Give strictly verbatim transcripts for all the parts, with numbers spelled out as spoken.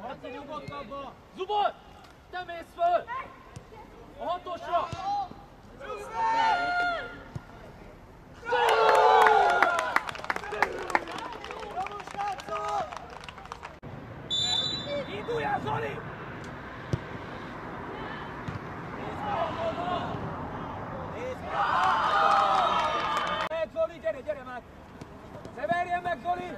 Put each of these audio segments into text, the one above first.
Laci, nyugodtabban! Zubor! Te mész föl! A hatosra! Induljál, Zoli! Mehet, Zoli, gyere, gyere már! Ne verjen meg, Zoli!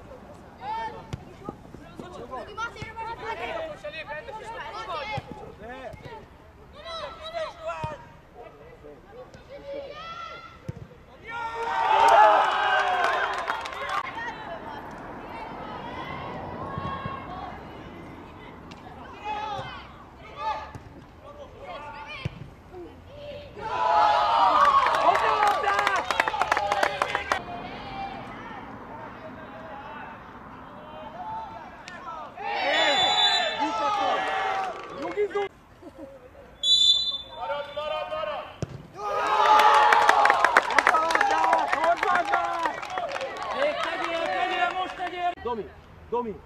Domi, Domi!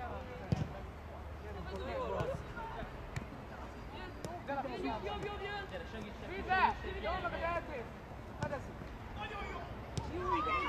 Jobb, jobb, jobb, jön! Vízbe! Jól meg az eltét! Nagyon jó!